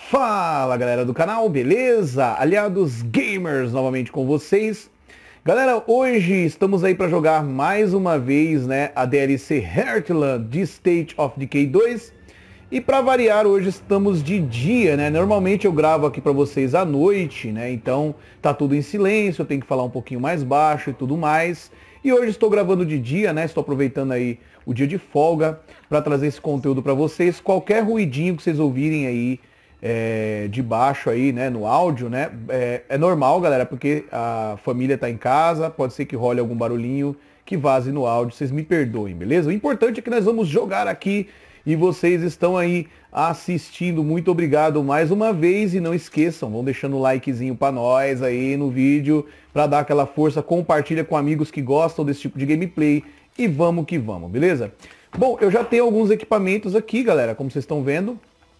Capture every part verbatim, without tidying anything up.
Fala galera do canal, beleza? Aliados Gamers novamente com vocês. Galera, hoje estamos aí para jogar mais uma vez, né, a D L C Heartland de State of Decay dois. E para variar, hoje estamos de dia, né? Normalmente eu gravo aqui para vocês à noite, né? Então tá tudo em silêncio, eu tenho que falar um pouquinho mais baixo e tudo mais. E hoje estou gravando de dia, né? Estou aproveitando aí o dia de folga para trazer esse conteúdo para vocês. Qualquer ruidinho que vocês ouvirem aí é, de baixo aí, né, no áudio, né? É, é normal, galera, porque a família tá em casa, pode ser que role algum barulhinho que vaze no áudio, vocês me perdoem, beleza? O importante é que nós vamos jogar aqui e vocês estão aí assistindo. Muito obrigado mais uma vez e não esqueçam, vão deixando um likezinho para nós aí no vídeo para dar aquela força, compartilha com amigos que gostam desse tipo de gameplay e vamos que vamos, beleza? Bom, eu já tenho alguns equipamentos aqui, galera, como vocês estão vendo.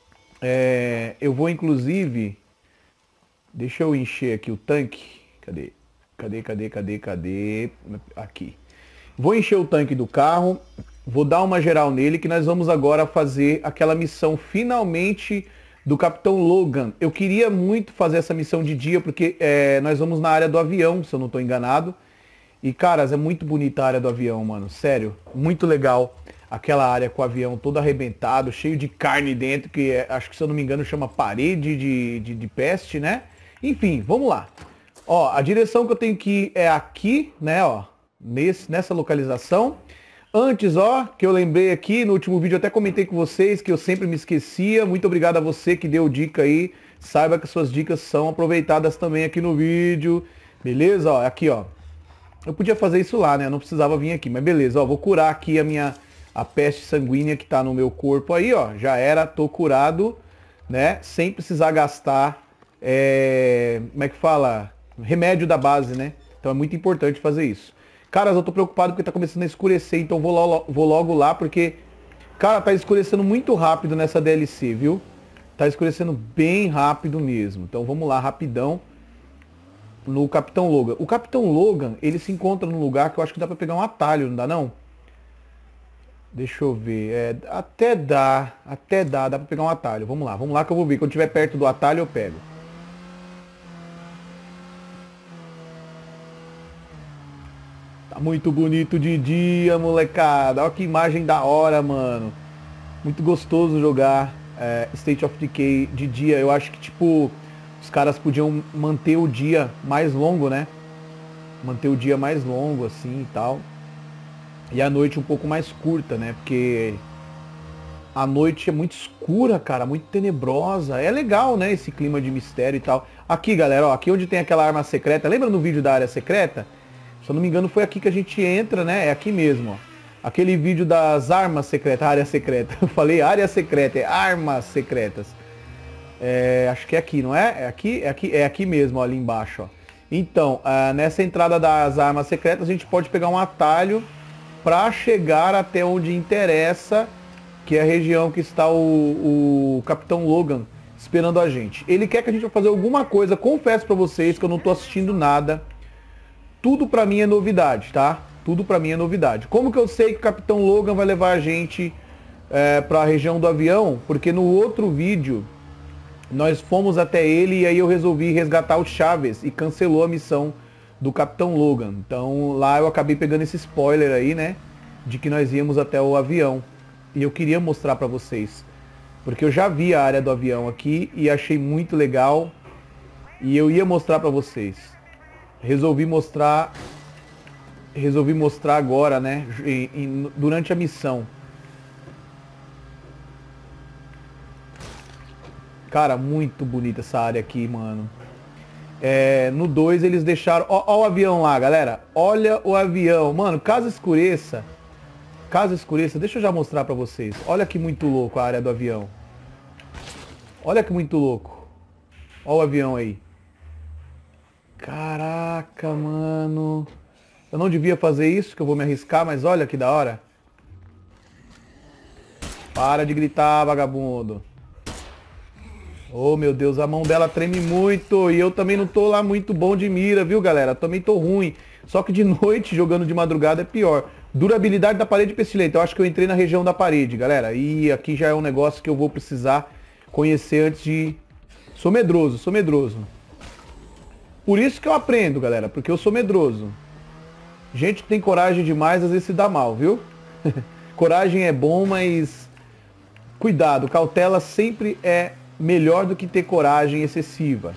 É, eu vou inclusive, deixa eu encher aqui o tanque, cadê? Cadê, cadê, cadê, cadê? Aqui. Vou encher o tanque do carro. Vou dar uma geral nele que nós vamos agora fazer aquela missão finalmente do Capitão Logan. Eu queria muito fazer essa missão de dia porque é, nós vamos na área do avião, se eu não estou enganado. E caras, é muito bonita a área do avião, mano. Sério, muito legal. Aquela área com o avião todo arrebentado, cheio de carne dentro, que é, acho que se eu não me engano chama parede de, de, de peste, né? Enfim, vamos lá. Ó, a direção que eu tenho que ir é aqui, né, ó. Nesse, nessa localização. Antes, ó, que eu lembrei aqui, no último vídeo eu até comentei com vocês que eu sempre me esquecia. Muito obrigado a você que deu dica aí. Saiba que suas dicas são aproveitadas também aqui no vídeo. Beleza? Ó, aqui, ó. Eu podia fazer isso lá, né? Eu não precisava vir aqui, mas beleza. Ó, vou curar aqui a minha a peste sanguínea que tá no meu corpo aí, ó. Já era, tô curado, né? Sem precisar gastar, é... como é que fala? Remédio da base, né? Então é muito importante fazer isso. Caras, eu tô preocupado porque tá começando a escurecer, então vou, lo vou logo lá, porque, cara, tá escurecendo muito rápido nessa D L C, viu? Tá escurecendo bem rápido mesmo. Então vamos lá, rapidão, no Capitão Logan. O Capitão Logan, ele se encontra num lugar que eu acho que dá pra pegar um atalho, não dá não? Deixa eu ver, é, até dá, até dá, dá pra pegar um atalho. Vamos lá, vamos lá que eu vou ver. Quando estiver perto do atalho eu pego. Tá muito bonito de dia, molecada. Olha que imagem da hora, mano. Muito gostoso jogar é, State of Decay de dia. Eu acho que, tipo, os caras podiam manter o dia mais longo, né? Manter o dia mais longo, assim, e tal. E a noite um pouco mais curta, né? Porque a noite é muito escura, cara, muito tenebrosa. É legal, né? Esse clima de mistério e tal. Aqui, galera, ó, aqui onde tem aquela arma secreta. Lembra no vídeo da área secreta? Se eu não me engano foi aqui que a gente entra, né? É aqui mesmo, ó. Aquele vídeo das armas secretas, área secreta. Eu falei área secreta, é armas secretas. É, acho que é aqui, não é? É aqui, é aqui, é aqui mesmo, ó, ali embaixo, ó. Então, ah, nessa entrada das armas secretas a gente pode pegar um atalho para chegar até onde interessa, que é a região que está o, o Capitão Logan esperando a gente. Ele quer que a gente vá fazer alguma coisa, confesso para vocês que eu não tô assistindo nada. Tudo pra mim é novidade, tá? Tudo pra mim é novidade. Como que eu sei que o Capitão Logan vai levar a gente é, pra região do avião? Porque no outro vídeo nós fomos até ele e aí eu resolvi resgatar o Chaves e cancelou a missão do Capitão Logan. Então lá eu acabei pegando esse spoiler aí, né? De que nós íamos até o avião. E eu queria mostrar pra vocês. Porque eu já vi a área do avião aqui e achei muito legal. E eu ia mostrar pra vocês. Resolvi mostrar, resolvi mostrar agora, né, em, em, durante a missão. Cara, muito bonita essa área aqui, mano. É, no dois eles deixaram, ó, ó o avião lá, galera. Olha o avião, mano, caso escureça, caso escureça, deixa eu já mostrar pra vocês. Olha que muito louco a área do avião. Olha que muito louco. Ó o avião aí. Caraca, mano. Eu não devia fazer isso, que eu vou me arriscar, mas olha que da hora. Para de gritar, vagabundo. Oh, meu Deus, a mão dela treme muito. E eu também não tô lá muito bom de mira, viu, galera? Também tô ruim. Só que de noite, jogando de madrugada, é pior. Durabilidade da parede pestilenta. Eu acho que eu entrei na região da parede, galera. E aqui já é um negócio que eu vou precisar conhecer antes de Sou medroso, sou medroso. Por isso que eu aprendo, galera, porque eu sou medroso. Gente que tem coragem demais, às vezes se dá mal, viu? Coragem é bom, mas cuidado, cautela sempre é melhor do que ter coragem excessiva.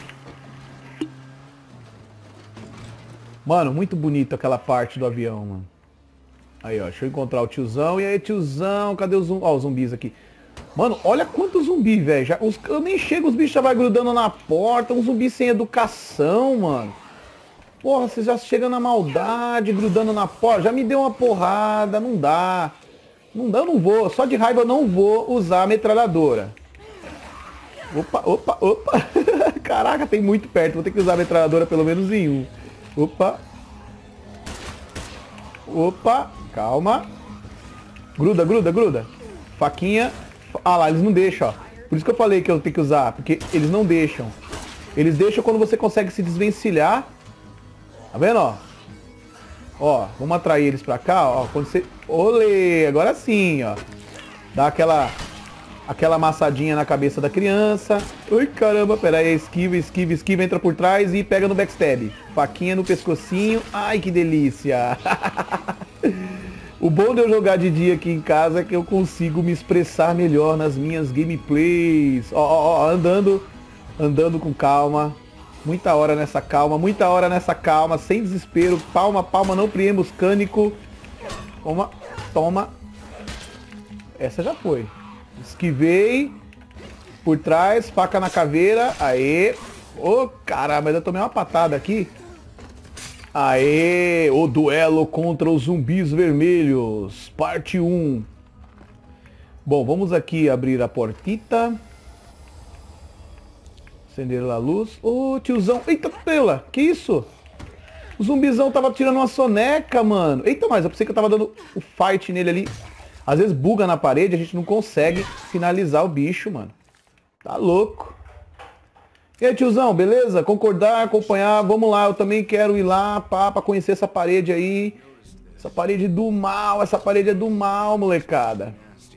Mano, muito bonito aquela parte do avião, mano. Aí, ó, deixa eu encontrar o tiozão. E aí, tiozão, cadê os, zum... ó, os zumbis aqui? Mano, olha quantos zumbis, velho. Os... Eu nem chego, os bichos já vai grudando na porta. Um zumbi sem educação, mano. Porra, você já chega na maldade, grudando na porta. Já me deu uma porrada, não dá. Não dá, eu não vou. Só de raiva eu não vou usar a metralhadora. Opa, opa, opa. Caraca, tem muito perto. Vou ter que usar a metralhadora pelo menos em um. Opa. Opa. Calma. Gruda, gruda, gruda. Faquinha. Ah lá, eles não deixam, ó. Por isso que eu falei que eu tenho que usar. Porque eles não deixam. Eles deixam quando você consegue se desvencilhar. Tá vendo, ó? Ó, vamos atrair eles pra cá, ó. Quando você... Olê! Agora sim, ó. Dá aquela... Aquela amassadinha na cabeça da criança. Ai, caramba, pera aí. Esquiva, esquiva, esquiva. Entra por trás e pega no backstab. Faquinha no pescocinho. Ai, que delícia. O bom de eu jogar de dia aqui em casa é que eu consigo me expressar melhor nas minhas gameplays. Ó, ó, ó, andando. Andando com calma. Muita hora nessa calma. Muita hora nessa calma. Sem desespero. Palma, palma. Não priemos cânico. Toma, toma. Essa já foi. Esquivei. Por trás, faca na caveira. Aê. Ô, oh, caramba, mas eu tomei uma patada aqui. Aê. O duelo contra os zumbis vermelhos. Parte um. Bom, vamos aqui abrir a portita. Acender a luz. Ô, oh, tiozão. Eita, pela. Que isso? O zumbizão tava tirando uma soneca, mano. Eita, mas eu pensei que eu tava dando o fight nele ali. Às vezes buga na parede, a gente não consegue finalizar o bicho, mano. Tá louco. E aí, tiozão, beleza? Concordar, acompanhar, vamos lá. Eu também quero ir lá, pá, pra conhecer essa parede aí. Essa parede do mal, essa parede é do mal, molecada.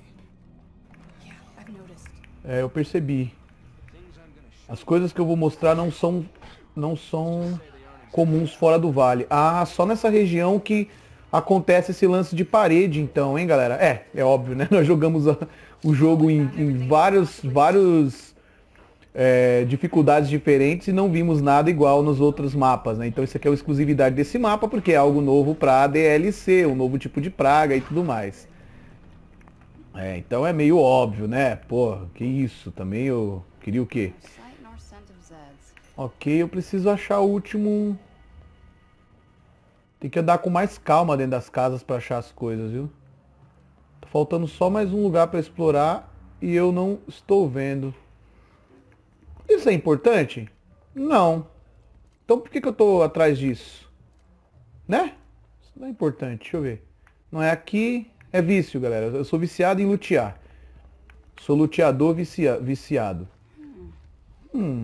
É, eu percebi. As coisas que eu vou mostrar não são, não são comuns fora do vale. Ah, só nessa região que... acontece esse lance de parede, então, hein, galera? É, é óbvio, né? Nós jogamos a, o jogo em, em vários, vários é, dificuldades diferentes e não vimos nada igual nos outros mapas, né? Então isso aqui é uma exclusividade desse mapa, porque é algo novo para a D L C, um novo tipo de praga e tudo mais. É, então é meio óbvio, né? Pô, que isso? Também eu queria o quê? Ok, eu preciso achar o último... Tem que andar com mais calma dentro das casas para achar as coisas, viu? Tá faltando só mais um lugar para explorar e eu não estou vendo. Isso é importante? Não. Então por que que eu tô atrás disso? Né? Isso não é importante, deixa eu ver. Não é aqui, é vício, galera. Eu sou viciado em lutear. Sou luteador vicia, viciado. Hum...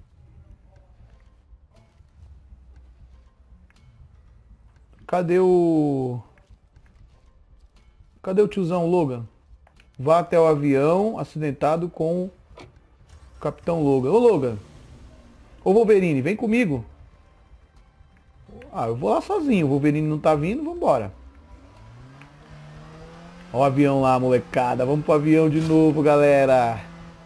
Cadê o... Cadê o tiozão Logan? Vá até o avião acidentado com o Capitão Logan. Ô Logan! Ô Wolverine, vem comigo. Ah, eu vou lá sozinho. O Wolverine não tá vindo, vambora. Ó o avião lá, molecada. Vamos pro avião de novo, galera.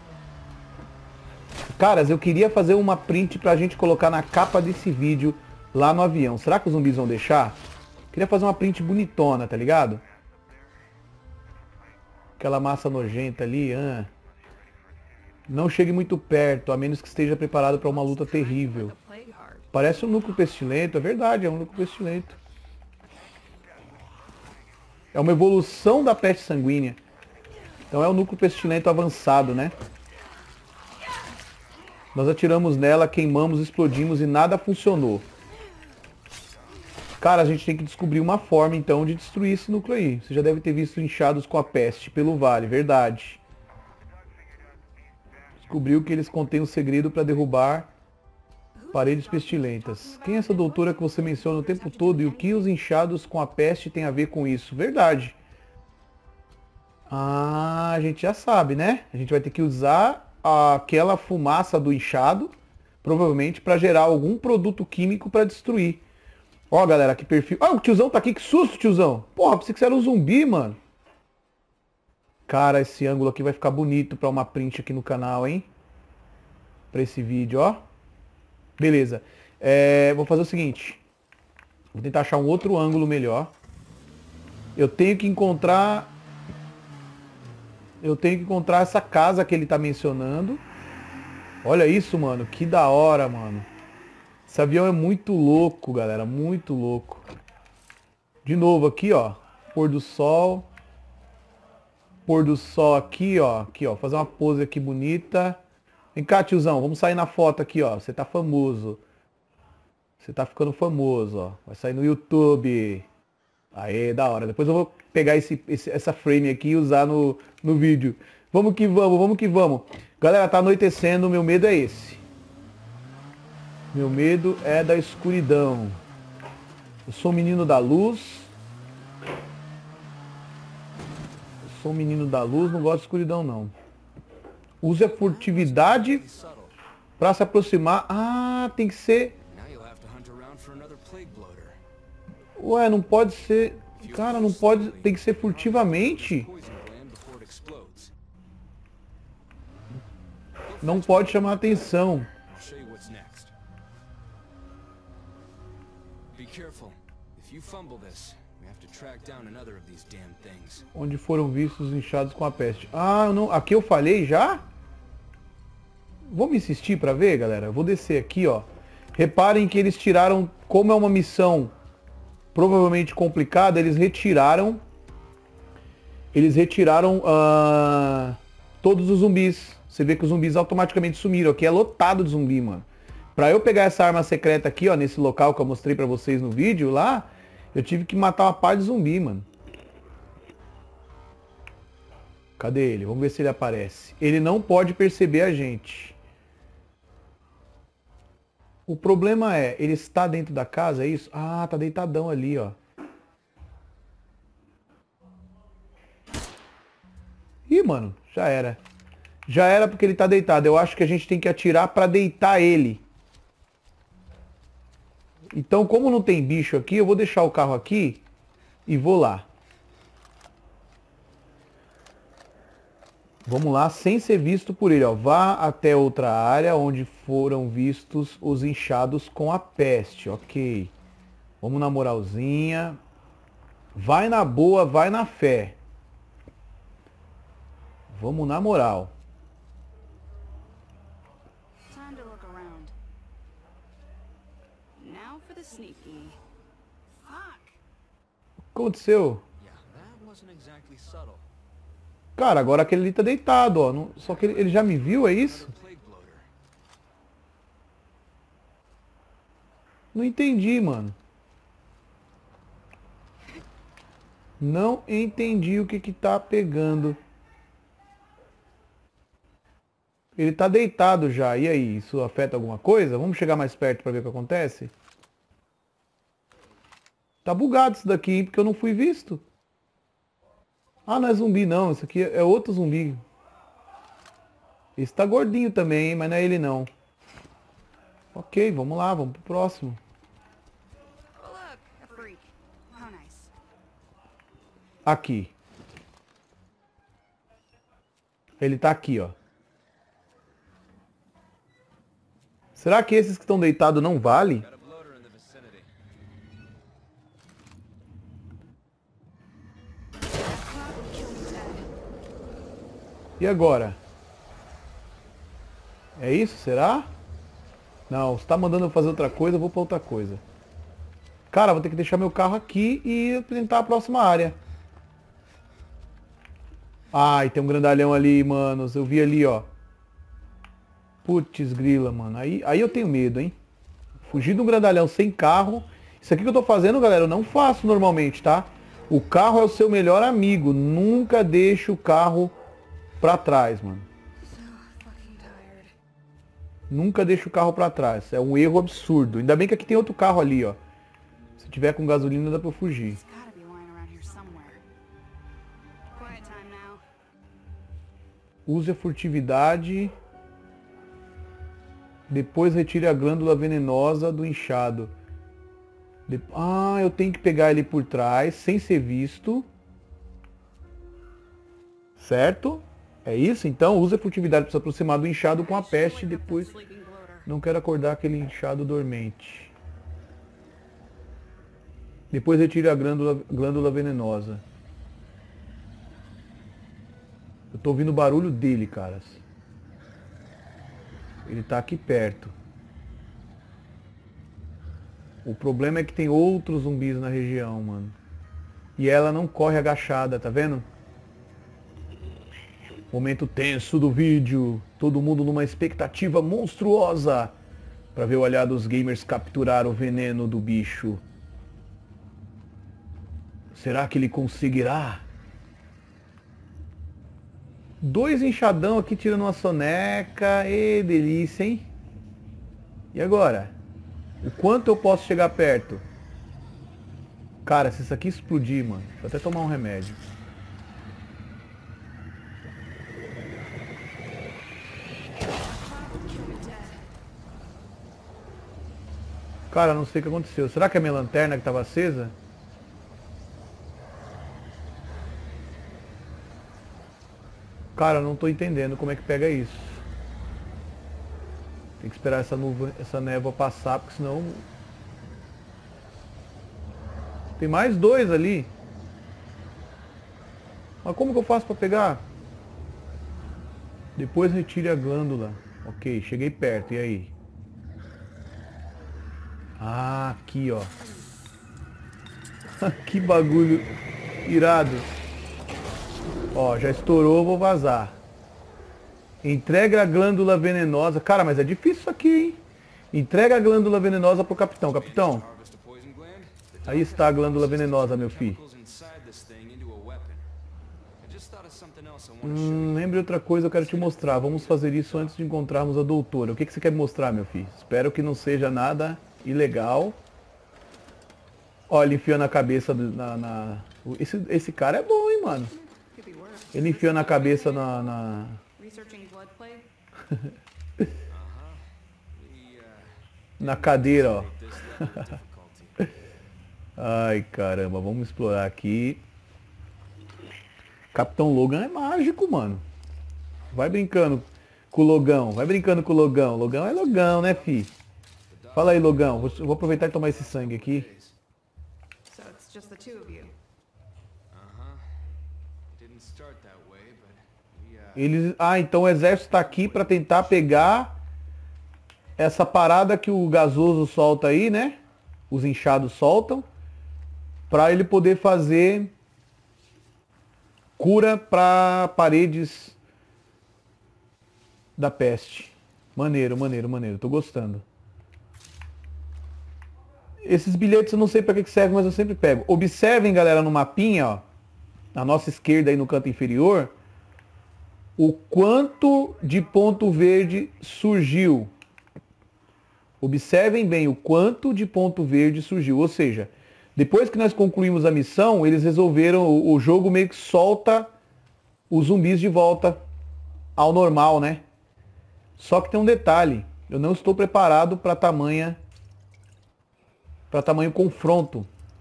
Caras, eu queria fazer uma print pra gente colocar na capa desse vídeo lá no avião. Será que os zumbis vão deixar? Queria fazer uma print bonitona, tá ligado? Aquela massa nojenta ali. Ah. Não chegue muito perto, a menos que esteja preparado para uma luta terrível. Parece um núcleo pestilento, é verdade, é um núcleo pestilento. É uma evolução da peste sanguínea. Então é um núcleo pestilento avançado, né? Nós atiramos nela, queimamos, explodimos e nada funcionou. Cara, a gente tem que descobrir uma forma, então, de destruir esse núcleo aí. Você já deve ter visto inchados com a peste pelo vale, verdade. Descobriu que eles contêm o segredo para derrubar paredes pestilentas. Quem é essa doutora que você menciona o tempo todo e o que os inchados com a peste tem a ver com isso? Verdade. Ah, a gente já sabe, né? A gente vai ter que usar aquela fumaça do inchado, provavelmente para gerar algum produto químico para destruir. Ó, galera, que perfil. Ah, o tiozão tá aqui, que susto, tiozão. Porra, pensei que você era um zumbi, mano. Cara, esse ângulo aqui vai ficar bonito para uma print aqui no canal, hein? Para esse vídeo, ó. Beleza. É, vou fazer o seguinte. Vou tentar achar um outro ângulo melhor. Eu tenho que encontrar... Eu tenho que encontrar essa casa que ele tá mencionando. Olha isso, mano. Que da hora, mano. Esse avião é muito louco, galera. Muito louco. De novo aqui, ó. Pôr do sol. Pôr do sol aqui, ó. Aqui, ó. Fazer uma pose aqui bonita. Vem cá, tiozão. Vamos sair na foto aqui, ó. Você tá famoso. Você tá ficando famoso, ó. Vai sair no YouTube. Aê, da hora. Depois eu vou pegar esse, esse, essa frame aqui e usar no, no vídeo. Vamos que vamos, vamos que vamos. Galera, tá anoitecendo. Meu medo é esse. Meu medo é da escuridão. Eu sou um menino da luz. Eu sou um menino da luz, não gosto de escuridão, não. Use a furtividade pra se aproximar. Ah, tem que ser... Ué, não pode ser... Cara, não pode... Tem que ser furtivamente. Não pode chamar atenção. Onde foram vistos os inchados com a peste. Ah, não... Aqui eu falhei já? Vamos insistir pra ver, galera? Eu vou descer aqui, ó. Reparem que eles tiraram... Como é uma missão... provavelmente complicada, eles retiraram eles retiraram uh, todos os zumbis. Você vê que os zumbis automaticamente sumiram. Aqui é lotado de zumbi, mano. Pra eu pegar essa arma secreta aqui, ó, nesse local que eu mostrei pra vocês no vídeo lá, eu tive que matar uma par de zumbi, mano. Cadê ele? Vamos ver se ele aparece. Ele não pode perceber a gente. O problema é, ele está dentro da casa, é isso? Ah, tá deitadão ali, ó. Ih, mano, já era. Já era porque ele tá deitado. Eu acho que a gente tem que atirar pra deitar ele. Então, como não tem bicho aqui, eu vou deixar o carro aqui e vou lá. Vamos lá, sem ser visto por ele, ó. Vá até outra área onde foram vistos os inchados com a peste. Ok. Vamos na moralzinha. Vai na boa, vai na fé. Vamos na moral. O que aconteceu? Cara, agora aquele ali tá deitado, ó. Não, só que ele, ele já me viu, é isso? Não entendi, mano. Não entendi o que que tá pegando. Ele tá deitado já. E aí, isso afeta alguma coisa? Vamos chegar mais perto pra ver o que acontece? Tá bugado isso daqui, porque eu não fui visto. Ah, não é zumbi não, isso aqui é outro zumbi. Esse tá gordinho também, hein? Mas não é ele não. Ok, vamos lá, vamos pro próximo. Aqui. Ele tá aqui, ó. Será que esses que estão deitados não valem? E agora? É isso? Será? Não, você tá mandando eu fazer outra coisa, eu vou pra outra coisa. Cara, vou ter que deixar meu carro aqui e apresentar a próxima área. Ai, tem um grandalhão ali, manos. Eu vi ali, ó. Putz, grila, mano. Aí, aí eu tenho medo, hein? Fugir de um grandalhão sem carro. Isso aqui que eu tô fazendo, galera, eu não faço normalmente, tá? O carro é o seu melhor amigo. Nunca deixe o carro pra trás, mano. Nunca deixe o carro pra trás. É um erro absurdo. Ainda bem que aqui tem outro carro ali, ó. Se tiver com gasolina, dá pra eu fugir. Use a furtividade Depois retire a glândula venenosa do inchado. De... Ah, eu tenho que pegar ele por trás, sem ser visto. Certo? É isso? Então, use a furtividade para se aproximar do inchado com a peste e depois... Não quero acordar aquele inchado dormente. Depois retire a glândula, glândula venenosa. Eu tô ouvindo o barulho dele, caras. Ele tá aqui perto. O problema é que tem outros zumbis na região, mano. E ela não corre agachada, tá vendo? Momento tenso do vídeo. Todo mundo numa expectativa monstruosa para ver o olhar dos gamers capturar o veneno do bicho. Será que ele conseguirá? Dois enxadão aqui tirando uma soneca. Ê, delícia, hein? E agora? O quanto eu posso chegar perto? Cara, se isso aqui explodir, mano, vou até tomar um remédio. Cara, não sei o que aconteceu. Será que é a minha lanterna que estava acesa? Cara, eu não tô entendendo como é que pega isso. Tem que esperar essa nuvem, essa névoa passar, porque senão... Tem mais dois ali. Mas como que eu faço para pegar? Depois retire a glândula. Ok, cheguei perto. E aí? Ah, aqui, ó. Que bagulho irado. Ó, já estourou, vou vazar. Entrega a glândula venenosa. Cara, mas é difícil isso aqui, hein? Entrega a glândula venenosa pro capitão. Capitão. Aí está a glândula venenosa, meu filho. Hum, lembre outra coisa, eu quero te mostrar. Vamos fazer isso antes de encontrarmos a doutora. O que, que você quer me mostrar, meu filho? Espero que não seja nada ilegal. Olha, ele enfiou na cabeça do, na, na... Esse, esse cara é bom, hein, mano? Ele enfiou na cabeça na... na... na cadeira, ó. Ai, caramba, vamos explorar aqui. Capitão Logan é mágico, mano. Vai brincando com o Logão. Vai brincando com o Logão. Logão é Logão, né, fi? Fala aí, Logão. Vou, vou aproveitar e tomar esse sangue aqui. Eles... Ah, então o exército tá aqui pra tentar pegar essa parada que o gasoso solta aí, né? Os inchados soltam. Pra ele poder fazer cura pra paredes da peste. Maneiro, maneiro, maneiro. Tô gostando. Esses bilhetes eu não sei pra que servem, mas eu sempre pego. Observem, galera, no mapinha, ó. Na nossa esquerda aí no canto inferior. O quanto de ponto verde surgiu. Observem bem o quanto de ponto verde surgiu. Ou seja, depois que nós concluímos a missão, eles resolveram, o jogo meio que solta os zumbis de volta ao normal, né? Só que tem um detalhe. Eu não estou preparado para tamanha, para tamanho confronto.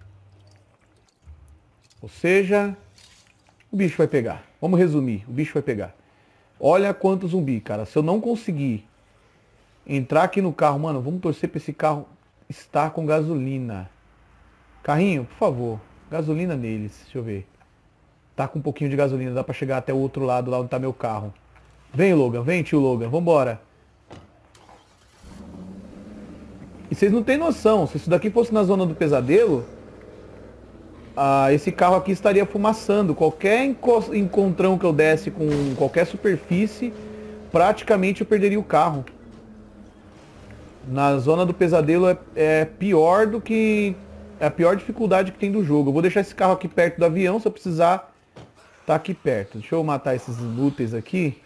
Ou seja, o bicho vai pegar. Vamos resumir, o bicho vai pegar. Olha quanto zumbi, cara. Se eu não conseguir entrar aqui no carro, mano, vamos torcer para esse carro estar com gasolina. Carrinho, por favor, gasolina neles. Deixa eu ver. Tá com um pouquinho de gasolina, dá para chegar até o outro lado, lá onde tá meu carro. Vem, Logan, vem, tio Logan, vambora. E vocês não têm noção, se isso daqui fosse na zona do pesadelo, ah, esse carro aqui estaria fumaçando. Qualquer encontrão que eu desse com qualquer superfície, praticamente eu perderia o carro. Na zona do pesadelo é, é pior do que... É a pior dificuldade que tem do jogo. Eu vou deixar esse carro aqui perto do avião, se eu precisar tá aqui perto. Deixa eu matar esses inúteis aqui.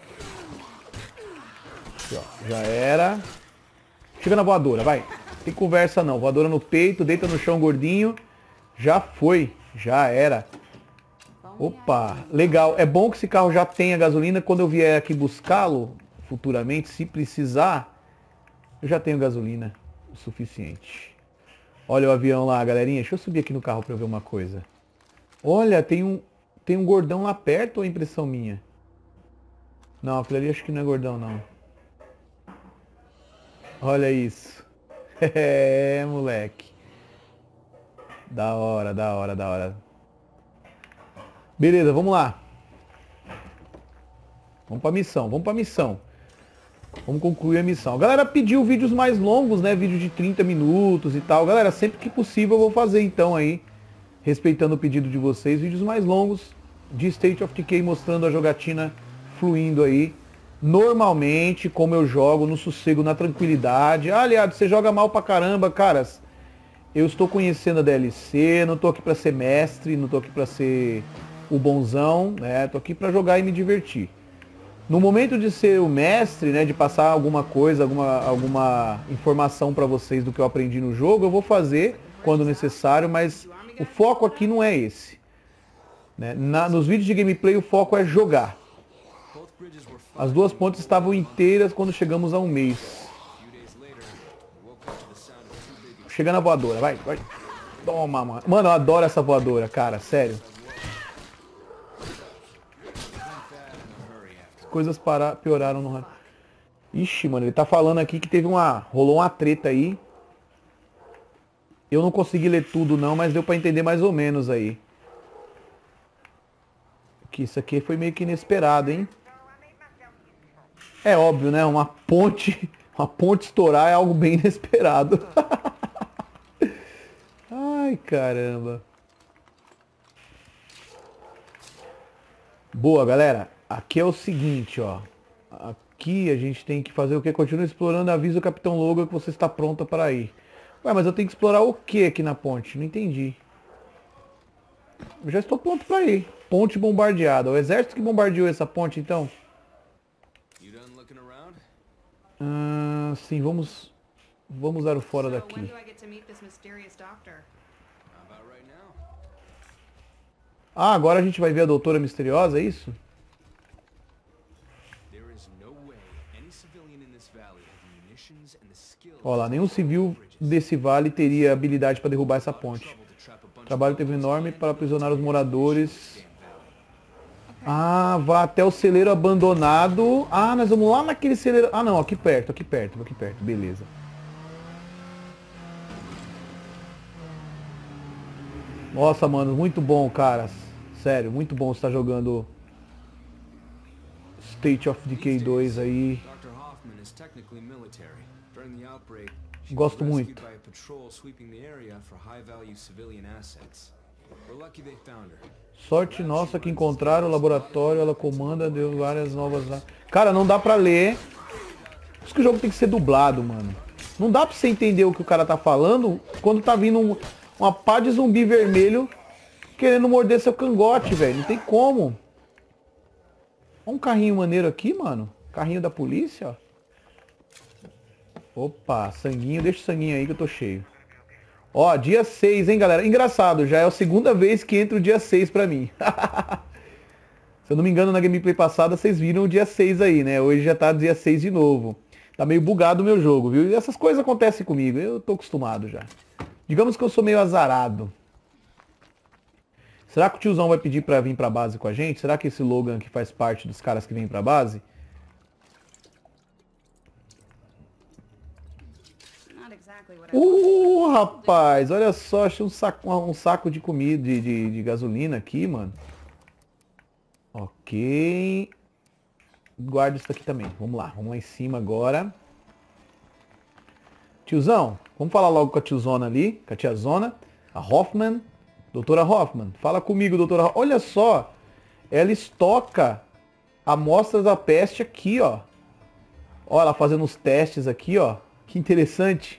Aqui, ó, já era. Chega na voadora, vai. Tem conversa não. Voadora no peito, deita no chão gordinho. Já foi, já era. Opa, legal. É bom que esse carro já tenha gasolina. Quando eu vier aqui buscá-lo futuramente, se precisar, Eu já tenho gasolina o suficiente. Olha o avião lá, galerinha. Deixa eu subir aqui no carro pra eu ver uma coisa. Olha, tem um, tem um gordão lá perto, ou é impressão minha? Não, aquilo ali acho que não é gordão, não. Olha isso. É, moleque. Da hora, da hora, da hora. Beleza, vamos lá. Vamos pra missão, vamos pra missão. Vamos concluir a missão. A galera pediu vídeos mais longos, né? Vídeo de trinta minutos e tal. Galera, sempre que possível eu vou fazer então aí, respeitando o pedido de vocês, vídeos mais longos de State of Decay mostrando a jogatina fluindo aí. Normalmente, como eu jogo, no sossego, na tranquilidade. Ah, aliado, você joga mal pra caramba, caras. Eu estou conhecendo a D L C, não tô aqui pra ser mestre, não tô aqui pra ser o bonzão, né? Tô aqui pra jogar e me divertir. No momento de ser o mestre, né, de passar alguma coisa, alguma, alguma informação para vocês do que eu aprendi no jogo, eu vou fazer quando necessário, mas o foco aqui não é esse. Né? Na, nos vídeos de gameplay o foco é jogar. As duas pontes estavam inteiras quando chegamos a um mês. Chega na voadora, vai, vai. Toma, mano. Mano, eu adoro essa voadora, cara, sério. Coisas para, pioraram no... Ixi, mano, ele tá falando aqui que teve uma... Rolou uma treta aí. Eu não consegui ler tudo não, mas deu pra entender mais ou menos aí. Que isso aqui foi meio que inesperado, hein? É óbvio, né? Uma ponte... Uma ponte estourar é algo bem inesperado. Ai, caramba. Boa, galera. Aqui é o seguinte, ó. Aqui a gente tem que fazer o que? Continua explorando, avisa o Capitão Logan que você está pronta para ir. Ué, mas eu tenho que explorar o que aqui na ponte? Não entendi. Eu já estou pronto para ir. Ponte bombardeada. O exército que bombardeou essa ponte, então? Ah, sim, vamos... Vamos dar o fora daqui. Ah, agora a gente vai ver a Doutora Misteriosa, é isso? Olha lá, nenhum civil desse vale teria habilidade para derrubar essa ponte. O trabalho teve enorme para aprisionar os moradores. Ah, vá até o celeiro abandonado. Ah, nós vamos lá naquele celeiro... Ah, não, aqui perto, aqui perto, aqui perto, beleza. Nossa, mano, muito bom, caras. Sério, muito bom estar jogando State of Decay dois aí. Gosto muito. Sorte nossa que encontraram o laboratório, ela comanda, deu várias novas... Cara, não dá pra ler. Por isso que o jogo tem que ser dublado, mano. Não dá pra você entender o que o cara tá falando quando tá vindo um, uma pá de zumbi vermelho querendo morder seu cangote, velho. Não tem como. Olha um carrinho maneiro aqui, mano. Carrinho da polícia, ó. Opa, sanguinho. Deixa o sanguinho aí que eu tô cheio. Ó, dia seis, hein, galera. Engraçado, já é a segunda vez que entra o dia seis pra mim. Se eu não me engano, na gameplay passada, vocês viram o dia seis aí, né? Hoje já tá dia seis de novo. Tá meio bugado o meu jogo, viu? E essas coisas acontecem comigo. Eu tô acostumado já. Digamos que eu sou meio azarado. Será que o tiozão vai pedir pra vir pra base com a gente? Será que esse Logan aqui faz parte dos caras que vêm pra base? Uh, rapaz, olha só, achei um saco, um saco de comida, de, de, de gasolina aqui, mano. Ok. Guarda isso aqui também. Vamos lá, vamos lá em cima agora. Tiozão, vamos falar logo com a tiozona ali, com a tiazona, a Hoffman. Doutora Hoffman, fala comigo, doutora Hoffman. Olha só, ela estoca amostras da peste aqui, ó. Olha ela fazendo os testes aqui, ó. Que interessante.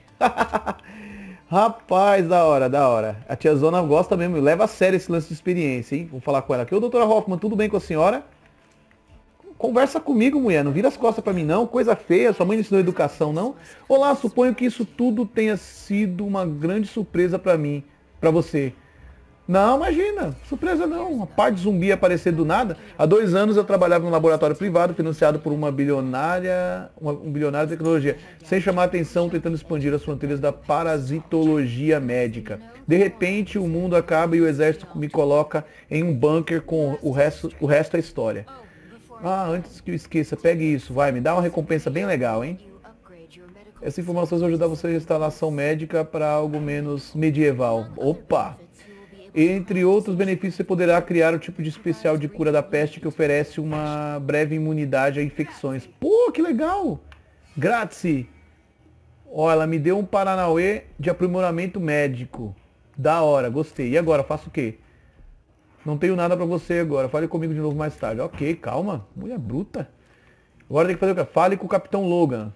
Rapaz, da hora, da hora. A tiazona gosta mesmo, leva a sério esse lance de experiência, hein? Vou falar com ela aqui. Ô, doutora Hoffman, tudo bem com a senhora? Conversa comigo, mulher. Não vira as costas pra mim, não. Coisa feia. Sua mãe não ensinou educação, não? Olá, suponho que isso tudo tenha sido uma grande surpresa pra mim, pra você. Não, imagina, surpresa não, uma parte de zumbi aparecer do nada. Há dois anos eu trabalhava num laboratório privado financiado por uma bilionária, uma, um bilionário de tecnologia, sem chamar atenção, tentando expandir as fronteiras da parasitologia médica. De repente o mundo acaba e o exército me coloca em um bunker com o resto, o resto é história. Ah, antes que eu esqueça, pegue isso, vai, me dá uma recompensa bem legal, hein? Essa informação vai ajudar você a instalação médica para algo menos medieval. Opa! Entre outros benefícios, você poderá criar o tipo de especial de cura da peste que oferece uma breve imunidade a infecções. Pô, que legal! Grátis! Ó, ela me deu um Paranauê de aprimoramento médico. Da hora, gostei. E agora, faço o quê? Não tenho nada pra você agora. Fale comigo de novo mais tarde. Ok, calma. Mulher bruta. Agora tem que fazer o quê? Fale com o Capitão Logan.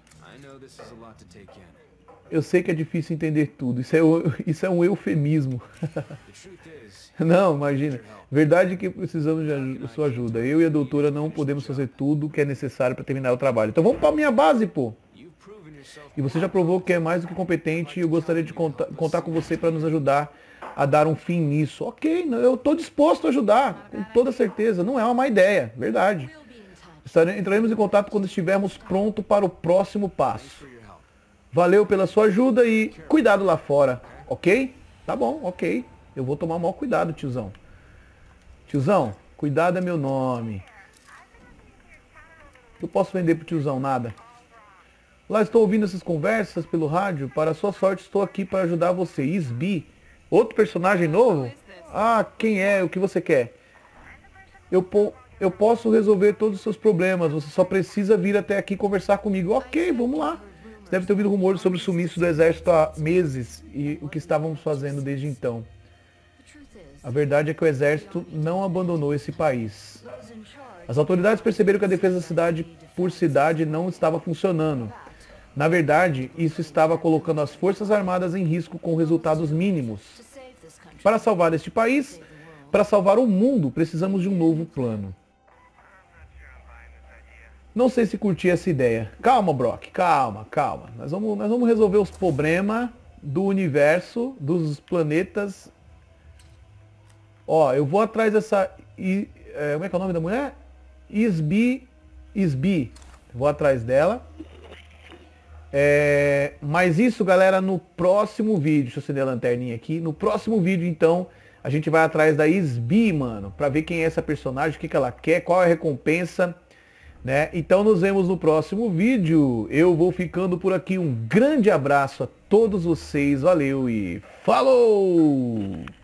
Eu sei que é difícil entender tudo. Isso é, isso é um eufemismo. Não, imagina. Verdade é que precisamos de sua ajuda. Eu e a doutora não podemos fazer tudo o que é necessário para terminar o trabalho. Então vamos para a minha base, pô. E você já provou que é mais do que competente e eu gostaria de contar, contar com você para nos ajudar a dar um fim nisso. Ok, eu estou disposto a ajudar, com toda certeza. Não é uma má ideia, verdade. Entraremos em contato quando estivermos prontos para o próximo passo. Valeu pela sua ajuda e cuidado lá fora, ok? Tá bom, ok. Eu vou tomar o maior cuidado, tiozão. Tiozão, cuidado é meu nome. Eu posso vender pro tiozão nada? Lá estou ouvindo essas conversas pelo rádio. Para sua sorte, estou aqui para ajudar você. Isbi, outro personagem novo? Ah, quem é? O que você quer? Eu, po eu posso resolver todos os seus problemas. Você só precisa vir até aqui conversar comigo. Ok, vamos lá. Deve ter ouvido rumores sobre o sumiço do exército há meses e o que estávamos fazendo desde então. A verdade é que o exército não abandonou esse país. As autoridades perceberam que a defesa da cidade por cidade não estava funcionando. Na verdade, isso estava colocando as forças armadas em risco com resultados mínimos. Para salvar este país, para salvar o mundo, precisamos de um novo plano. Não sei se curti essa ideia. Calma, Brock, calma, calma. Nós vamos, nós vamos resolver os problemas do universo, dos planetas. Ó, eu vou atrás dessa... I, é, como é que é o nome da mulher? Isbi. Isbi. Vou atrás dela. É, mas isso, galera, no próximo vídeo. Deixa eu acender a lanterninha aqui. No próximo vídeo, então, a gente vai atrás da Isbi, mano. Pra ver quem é essa personagem, o que, que ela quer, qual é a recompensa. Né? Então nos vemos no próximo vídeo. Eu vou ficando por aqui. Um grande abraço a todos vocês. Valeu e falou!